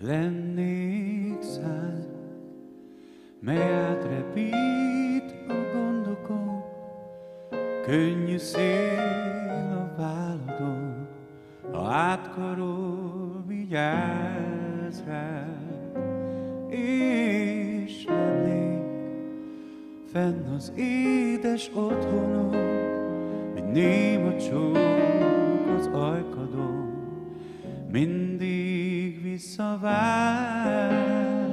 lennék szád, mely átrepít a gondokon, könnyű szél a válladon, ha átkarol, vigyázz rád, és lennék fenn az édes otthonon, mint néma csók az ajkadon, mindig visszavár.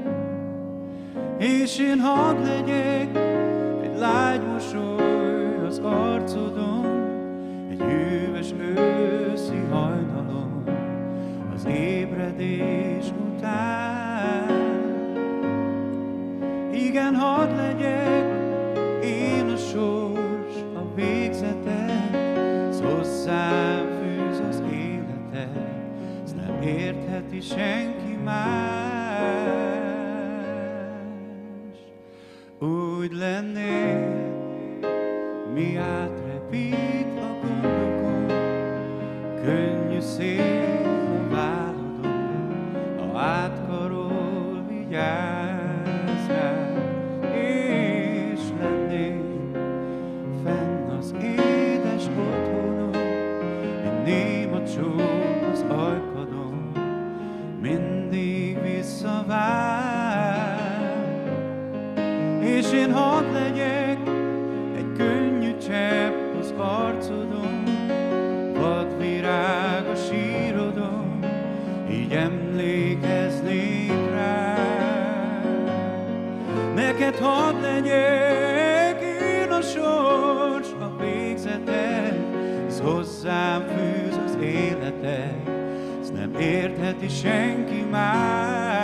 És én hadd legyek egy lágy mosoly az arcodon, egy hűvös őszi hajnalon, az ébredés után. Igen, hadd legyek én a sors, a végzeted, s hozzám fűz az életed, s nem értheti senki más. Úgy lennél, mi átrepít a gondokon, könnyű szél a válladon, ha átkarol, vigyázz rád, és lennél fenn az édes otthonon, mint néma csók az ajkadon, mindig visszavár. És én hadd legyek egy könnyű csepp az arcodon, vadvirág a sírodon, így emlékeznék rád. Neked hadd legyek én a sors, a végzeted, s hozzám fűz az életed, s nem értheti senki más.